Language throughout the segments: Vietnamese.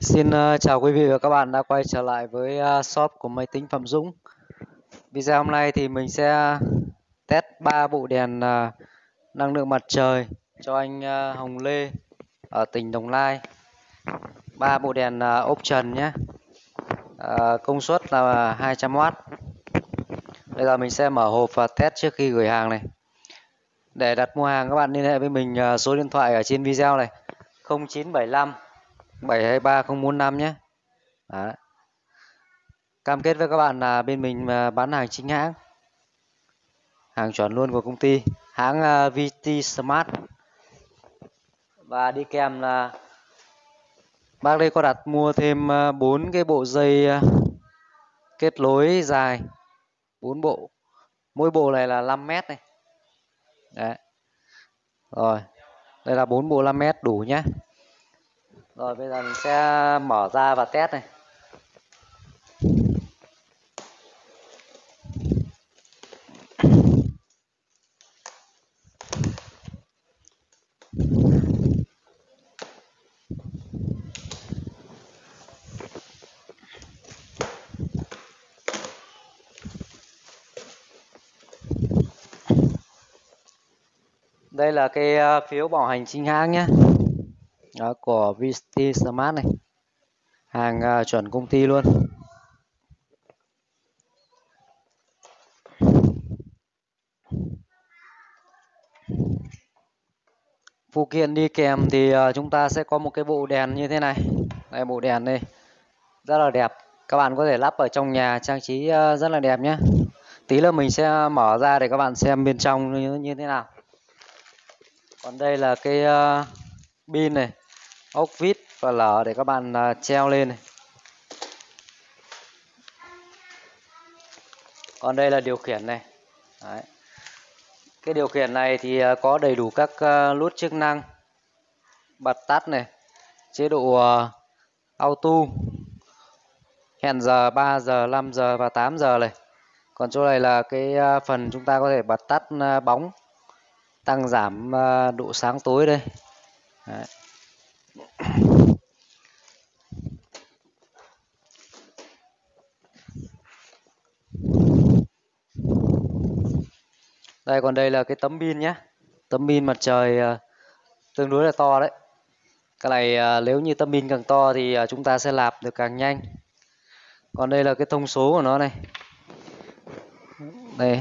Xin chào quý vị và các bạn đã quay trở lại với shop của máy tính Phạm Dũng. Video hôm nay thì mình sẽ test 3 bộ đèn năng lượng mặt trời cho anh Hồng Lê ở tỉnh Đồng Nai. 3 bộ đèn ốp trần nhé. Công suất là 200W. Bây giờ mình sẽ mở hộp và test trước khi gửi hàng này. Để đặt mua hàng các bạn liên hệ với mình số điện thoại ở trên video này 0975 723 045 nhé. Đấy. Cam kết với các bạn là bên mình bán hàng chính hãng, hàng chuẩn luôn của công ty, hãng VT Smart. Và đi kèm là bác đây có đặt mua thêm 4 cái bộ dây kết nối dài, 4 bộ, mỗi bộ này là 5 mét này. Đấy. Rồi, đây là 4 bộ 5 mét đủ nhé. Rồi bây giờ mình sẽ mở ra và test này. Đây là cái phiếu bảo hành chính hãng nhé. Đó, của VT Smart này, hàng chuẩn công ty luôn. Phụ kiện đi kèm thì chúng ta sẽ có một cái bộ đèn như thế này. Đây, bộ đèn đây rất là đẹp, các bạn có thể lắp ở trong nhà trang trí rất là đẹp nhé. Tí nữa mình sẽ mở ra để các bạn xem bên trong như thế nào. Còn đây là cái pin này, ốc vít và lở để các bạn treo lên này. Còn đây là điều khiển này. Đấy. Cái điều khiển này thì có đầy đủ các nút chức năng, bật tắt này, chế độ auto, hẹn giờ 3 giờ, 5 giờ và 8 giờ này. Còn chỗ này là cái phần chúng ta có thể bật tắt bóng, tăng giảm độ sáng tối đây. Đấy. Đây, còn đây là cái tấm pin nhé. Tấm pin mặt trời tương đối là to đấy. Cái này nếu như tấm pin càng to thì chúng ta sẽ nạp được càng nhanh. Còn đây là cái thông số của nó này. Đây.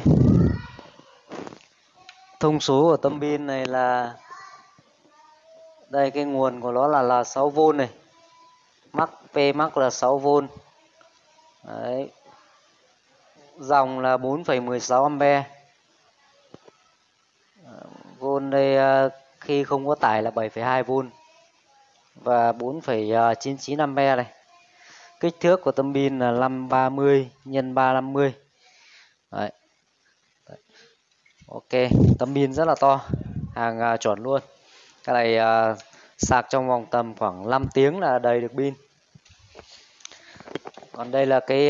Thông số của tấm pin này là đây, cái nguồn của nó là 6V này. Max P là 6V. Đấy. Dòng là 4,16A. Vôn đây khi không có tải là 7,2V và 4,99A này. Kích thước của tấm pin là 530 x 350. Đấy. Ok, tấm pin rất là to, hàng chuẩn luôn. Cái này sạc trong vòng tầm khoảng 5 tiếng là đầy được pin. Còn đây là cái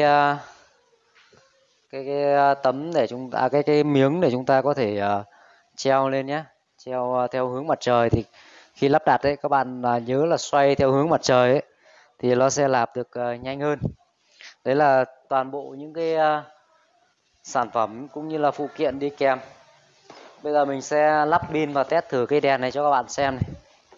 tấm để chúng ta cái miếng để chúng ta có thể treo lên nhé, treo theo hướng mặt trời. Thì khi lắp đặt đấy các bạn nhớ là xoay theo hướng mặt trời ấy thì nó sẽ làm được nhanh hơn. Đấy là toàn bộ những cái sản phẩm cũng như là phụ kiện đi kèm. Bây giờ mình sẽ lắp pin và test thử cây đèn này cho các bạn xem này.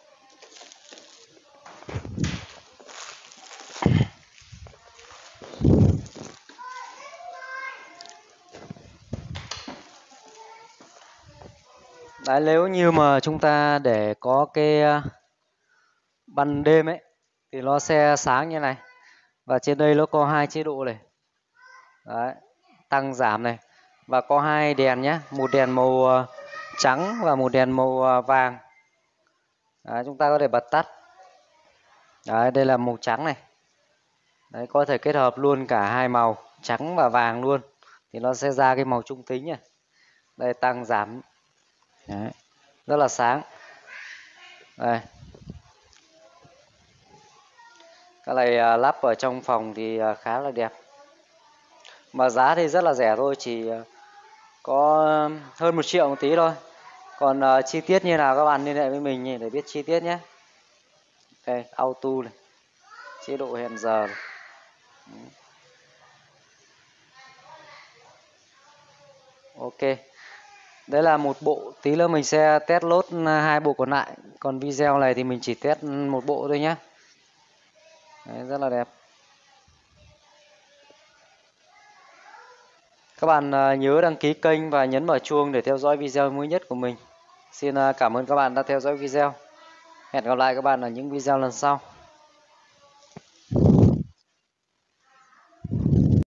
Đấy, nếu như mà chúng ta để có cái ban đêm ấy thì nó sẽ sáng như này. Và trên đây nó có 2 chế độ này. Đấy, tăng giảm này. Và có 2 đèn nhé, một đèn màu trắng và một đèn màu vàng. Đấy, chúng ta có thể bật tắt. Đấy, đây là màu trắng này. Đấy, có thể kết hợp luôn cả hai màu trắng và vàng luôn thì nó sẽ ra cái màu trung tính này. Đây, tăng giảm. Đấy, rất là sáng. Đây. Cái này lắp ở trong phòng thì khá là đẹp. Mà giá thì rất là rẻ thôi, chỉ có hơn 1 triệu một tí thôi. Còn chi tiết như nào các bạn liên hệ với mình để biết chi tiết nhé. Đây, auto này, chế độ hẹn giờ. Ok, đấy là một bộ, tí nữa mình sẽ test lốt 2 bộ còn lại, còn video này thì mình chỉ test một bộ thôi nhé. Đấy, rất là đẹp. Các bạn nhớ đăng ký kênh và nhấn vào chuông để theo dõi video mới nhất của mình. Xin cảm ơn các bạn đã theo dõi video. Hẹn gặp lại các bạn ở những video lần sau.